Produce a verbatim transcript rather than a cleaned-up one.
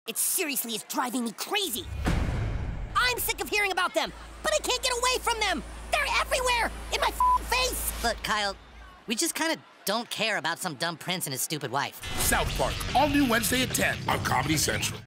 It seriously is driving me crazy. I'm sick of hearing about them, but I can't get away from them. They're everywhere, in my f***ing face. Look, Kyle, we just kind of don't care about some dumb prince and his stupid wife. South Park, all new Wednesday at ten on Comedy Central.